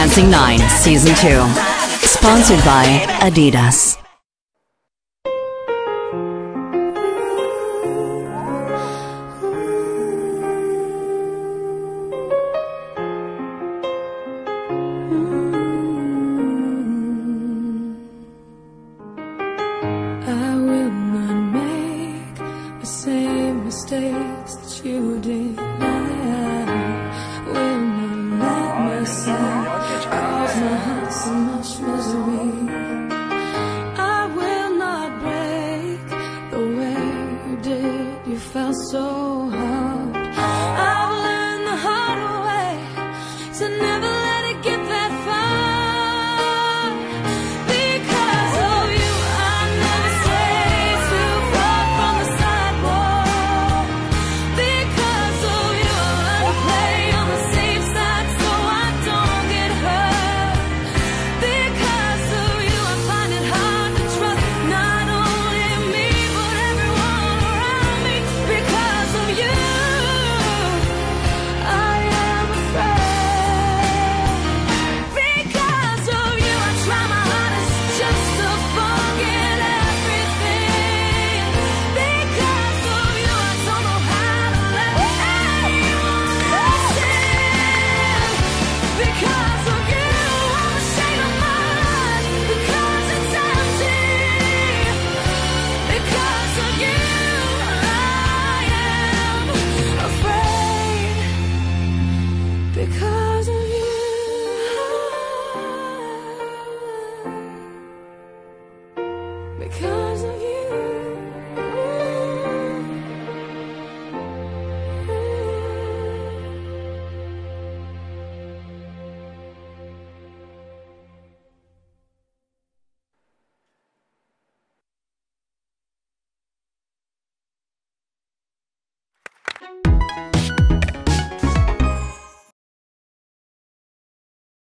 Dancing 9 Season 2. Sponsored by Adidas. I will not make the same mistakes that you did. I will not let myself cause my heart so much misery. I will not break the way you did. You felt so hard. I've learned the hard way to never